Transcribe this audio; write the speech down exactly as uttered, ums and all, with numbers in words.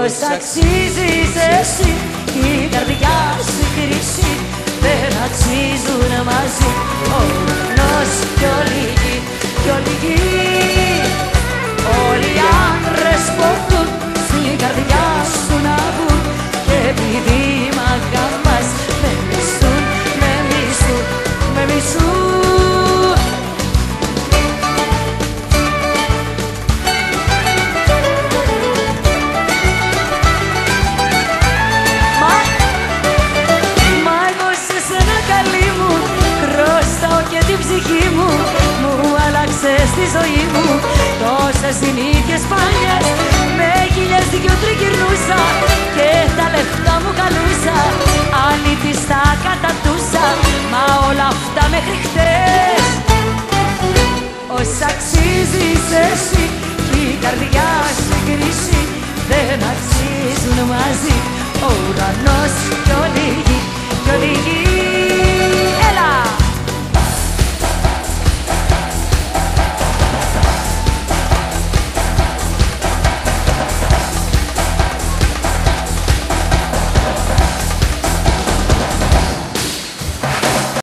όσα αξίζεις εσύ κι η καρδιά σου χρυσή δεν αξίζουν μαζί ο ουρανός κι όλη η γη, κι όλη η γη. Όλοι οι άντρες ποθούν στην καρδιά σου να βγουν και επειδή μ' αγαπάς με μισούν, με μισούν, με μισούν. Ψυχή μου, μου άλλαξες τη ζωή μου. Τόσες συνήθειες παλιές με χίλιες δυο τριγυρνούσα και τα λεφτά μου καλούσα, αλήθεια κατατούσα, μα όλα αυτά μέχρι χτες. Όσα αξίζεις εσύ κι η καρδιά σου χρυσή δεν αξίζουν μαζί ο ουρανός